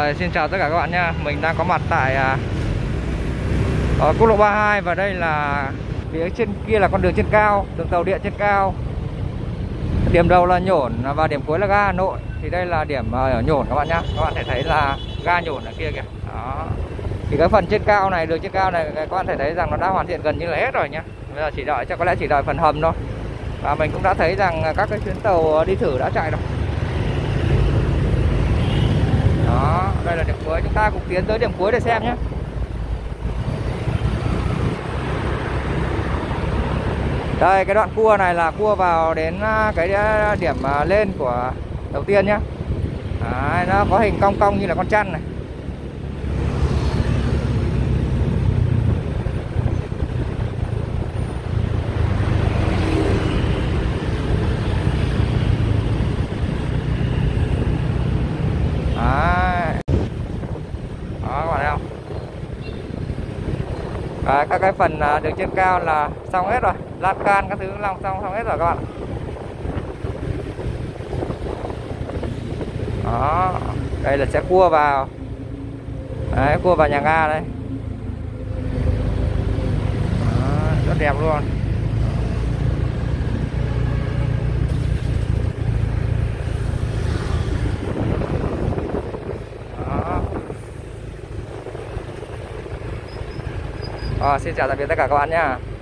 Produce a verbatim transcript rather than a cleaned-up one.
Rồi, xin chào tất cả các bạn nha. Mình đang có mặt tại à, ở quốc lộ ba mươi hai và đây là phía trên kia là con đường trên cao, đường tàu điện trên cao. Điểm đầu là Nhổn và điểm cuối là ga Hà Nội. Thì đây là điểm ở Nhổn các bạn nhá. Các bạn thể thấy là ga Nhổn ở kia kìa. Đó. Thì cái phần trên cao này, đường trên cao này các bạn thể thấy rằng nó đã hoàn thiện gần như là hết rồi nhá. Bây giờ chỉ đợi, chắc có lẽ chỉ đợi phần hầm thôi. Và mình cũng đã thấy rằng các cái chuyến tàu đi thử đã chạy rồi. Đó, đây là điểm cuối, chúng ta cùng tiến tới điểm cuối để xem nhé. Đây, cái đoạn cua này là cua vào đến cái điểm lên của đầu tiên nhé. Đấy, nó có hình cong cong như là con chăn này. Đấy. Đó, các bạn thấy không? Đấy, các cái phần đường trên cao là xong hết rồi, lan can các thứ long xong xong hết rồi các bạn. Đó, đây là sẽ cua vào. Đấy, cua vào nhà ga đây. Đó, rất đẹp luôn. Đó. Ờ, xin chào tạm biệt tất cả các bạn nha.